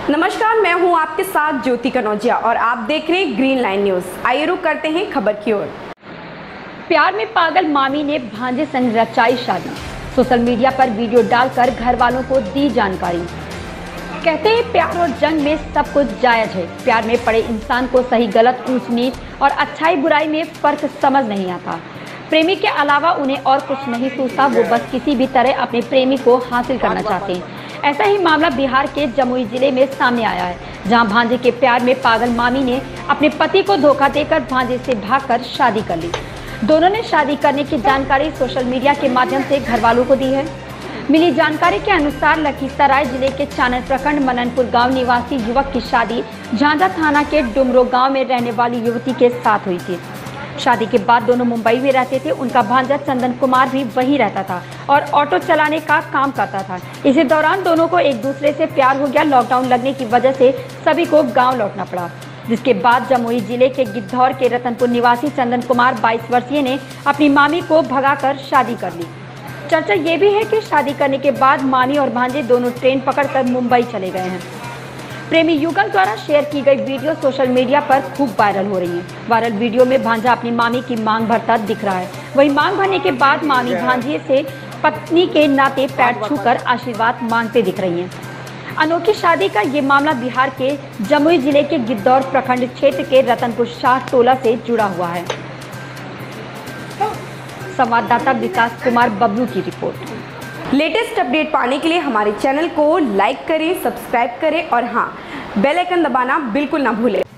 नमस्कार, मैं हूं आपके साथ ज्योति कनौजिया और आप देख रहे हैं ग्रीन लाइन न्यूज। आइए रुक करते हैं खबर की ओर। प्यार में पागल मामी ने भांजे संग रचाई शादी। सोशल मीडिया पर वीडियो डालकर घर वालों को दी जानकारी। कहते हैं प्यार और जंग में सब कुछ जायज है। प्यार में पड़े इंसान को सही गलत, ऊंच नीच और अच्छाई बुराई में फर्क समझ नहीं आता। प्रेमी के अलावा उन्हें और कुछ नहीं सूझता, वो बस किसी भी तरह अपने प्रेमी को हासिल करना चाहते हैं। ऐसा ही मामला बिहार के जमुई जिले में सामने आया है, जहां भांजे के प्यार में पागल मामी ने अपने पति को धोखा देकर भांजे से भागकर शादी कर ली। दोनों ने शादी करने की जानकारी सोशल मीडिया के माध्यम से घर वालों को दी है। मिली जानकारी के अनुसार लखीसराय जिले के चानन प्रखंड मननपुर गांव निवासी युवक की शादी झांझा थाना के डुमरो गांव में रहने वाली युवती के साथ हुई थी। शादी के बाद दोनों मुंबई में रहते थे। उनका भांजा चंदन कुमार भी वहीं रहता था और ऑटो चलाने का काम करता था। इसी दौरान दोनों को एक दूसरे से प्यार हो गया। लॉकडाउन लगने की वजह से सभी को गांव लौटना पड़ा, जिसके बाद जमुई जिले के गिद्धौर के रतनपुर निवासी चंदन कुमार 22 वर्षीय ने अपनी मामी को भगाकर शादी कर ली। चर्चा ये भी है कि शादी करने के बाद मामी और भांजे दोनों ट्रेन पकड़कर मुंबई चले गए हैं। प्रेमी युगल द्वारा शेयर की गई वीडियो सोशल मीडिया पर खूब वायरल हो रही है। वायरल वीडियो में भांजा अपनी मामी की मांग भरता दिख रहा है। वहीं मांग भरने के बाद मामी भांजे से पत्नी के नाते पैर छूकर आशीर्वाद मांगते दिख रही हैं। अनोखी शादी का ये मामला बिहार के जमुई जिले के गिद्धौर प्रखंड क्षेत्र के रतनपुर शाह टोला से जुड़ा हुआ है। संवाददाता विकास कुमार बबलू की रिपोर्ट। लेटेस्ट अपडेट पाने के लिए हमारे चैनल को लाइक करें, सब्सक्राइब करें और हाँ, बेल आइकन दबाना बिल्कुल ना भूलें।